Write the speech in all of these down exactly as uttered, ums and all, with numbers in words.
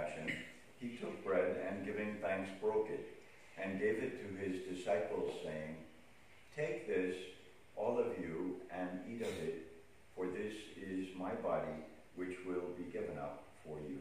Passion, he took bread and giving thanks broke it, and gave it to his disciples, saying, "Take this, all of you, and eat of it, for this is my body, which will be given up for you."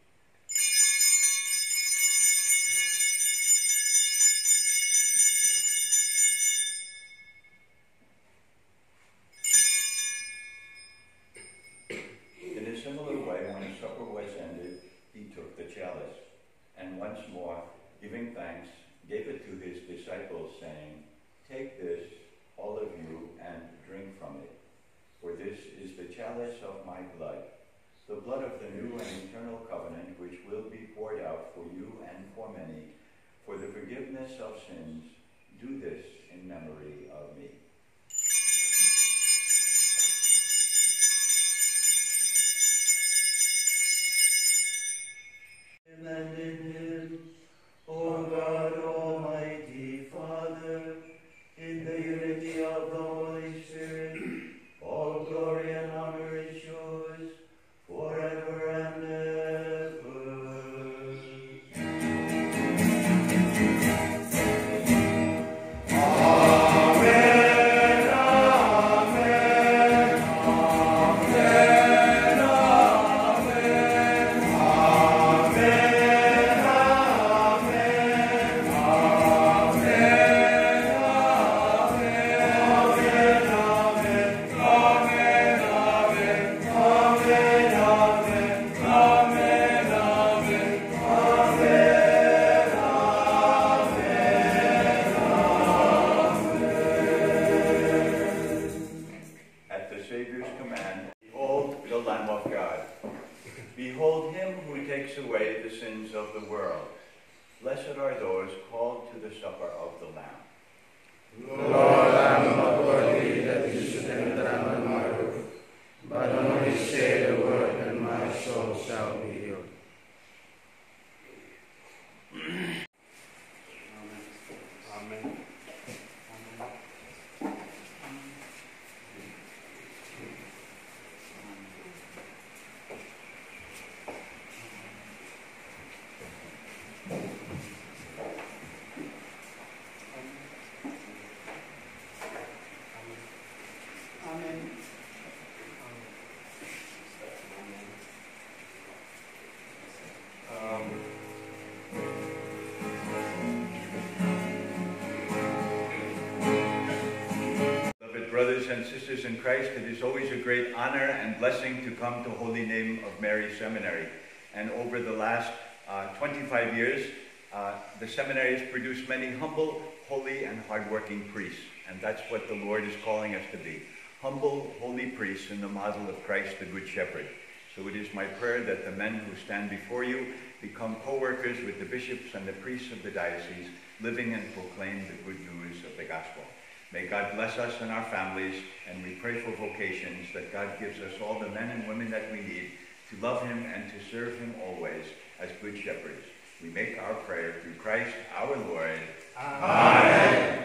In a similar way, when supper was ended, he took the chalice, and once more, giving thanks, gave it to his disciples, saying, "Take this, all of you, and drink from it, for this is the chalice of my blood, the blood of the new and eternal covenant, which will be poured out for you and for many, for the forgiveness of sins. Do this in memory of me." And in him, O God, Almighty Father, in the unity of the Holy Spirit, all glory and honor is yours, forever and ever. Amen, amen, amen, Behold him who takes away the sins of the world. Blessed are those called to the supper of the Lamb. Lord, I am not worthy that you should enter under my roof, but only say the word, and my soul shall be healed. Amen. Amen. Brothers and sisters in Christ, it is always a great honor and blessing to come to Holy Name of Mary Seminary. And over the last uh, twenty-five years, uh, the seminary has produced many humble, holy, and hardworking priests. And that's what the Lord is calling us to be. Humble, holy priests in the model of Christ the Good Shepherd. So it is my prayer that the men who stand before you become co-workers with the bishops and the priests of the diocese, living and proclaim the good news of the gospel. May God bless us and our families, and we pray for vocations, that God gives us all the men and women that we need to love him and to serve him always as good shepherds. We make our prayer through Christ our Lord. Amen.